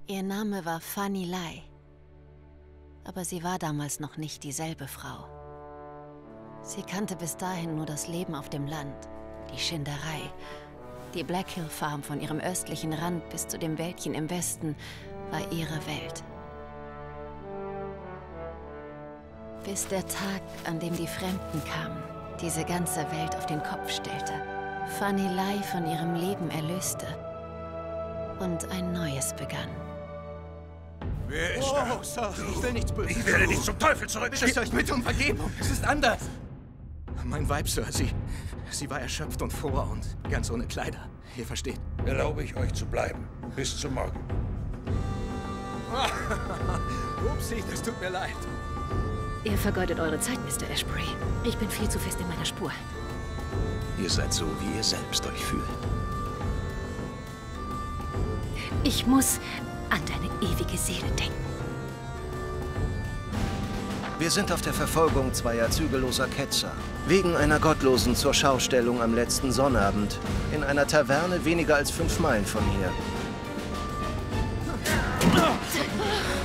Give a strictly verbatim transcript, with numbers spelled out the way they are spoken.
Ihr Name war Fanny Lai. Aber sie war damals noch nicht dieselbe Frau. Sie kannte bis dahin nur das Leben auf dem Land, die Schinderei. Die Black Hill Farm von ihrem östlichen Rand bis zu dem Wäldchen im Westen war ihre Welt. Bis der Tag, an dem die Fremden kamen, diese ganze Welt auf den Kopf stellte, Fanny Lai von ihrem Leben erlöste und ein neues begann. Wer ist oh, da? Sir, ich will nichts Böses. Ich werde dich zum Teufel zurück. Bitte euch bitte um Vergebung. Es ist anders. Mein Weib, Sir, sie... Sie war erschöpft und vor und ganz ohne Kleider. Ihr versteht. Erlaube ich euch zu bleiben. Bis zum Morgen. Upsi, das tut mir leid. Ihr vergeudet eure Zeit, Mister Ashbury. Ich bin viel zu fest in meiner Spur. Ihr seid so, wie ihr selbst euch fühlt. Ich muss an deine ewige Seele denken. Wir sind auf der Verfolgung zweier zügelloser Ketzer. Wegen einer gottlosen Zurschaustellung am letzten Sonnabend. In einer Taverne weniger als fünf Meilen von hier.